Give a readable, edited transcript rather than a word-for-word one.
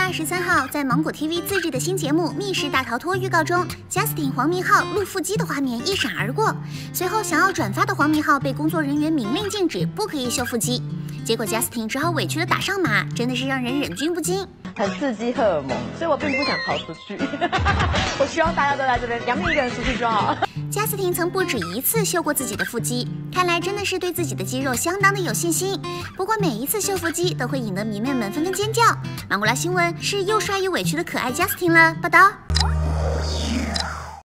13号，在芒果 TV 自制的新节目《密室大逃脱》预告中，Justin 黄明昊露腹肌的画面一闪而过。随后想要转发的黄明昊被工作人员明令禁止，不可以秀腹肌。结果 Justin 只好委屈的打上马，真的是让人忍俊不禁。 很刺激荷尔蒙，所以我并不想逃出去。我希望大家都来这边，杨幂一个人出去就好。 Justin 曾不止一次秀过自己的腹肌，看来真的是对自己的肌肉相当的有信心。不过每一次秀腹肌都会引得迷妹们纷纷尖叫。芒果拉新闻是又帅又委屈的可爱 Justin 了，报道。